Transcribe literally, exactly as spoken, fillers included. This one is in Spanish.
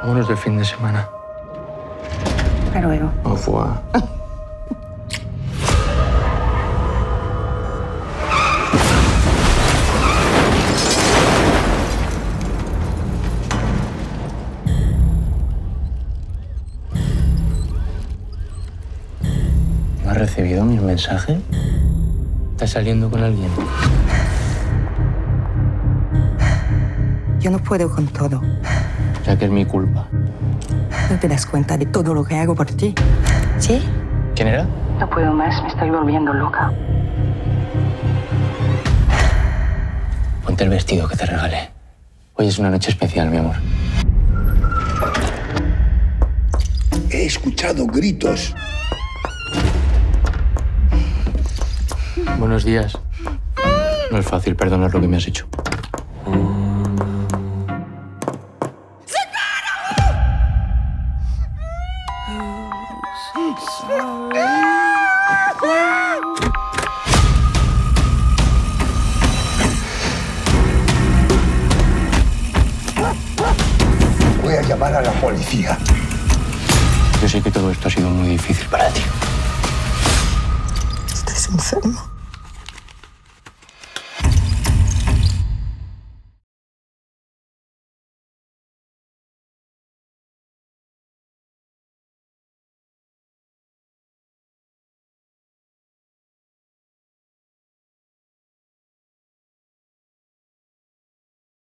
Vámonos de fin de semana. Hasta luego. Au revoir. ¿No has recibido mis mensajes? ¿Estás saliendo con alguien? Yo no puedo con todo. Ya que es mi culpa. ¿No te das cuenta de todo lo que hago por ti? ¿Sí? ¿Quién era? No puedo más, me estoy volviendo loca. Ponte el vestido que te regalé. Hoy es una noche especial, mi amor. He escuchado gritos. Buenos días. No es fácil perdonar lo que me has hecho. Voy a llamar a la policía. Yo sé que todo esto ha sido muy difícil para ti. Estás enfermo.